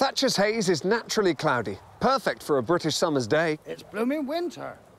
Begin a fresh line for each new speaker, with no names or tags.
Thatcher's haze is naturally cloudy, perfect for a British summer's day.
It's blooming winter.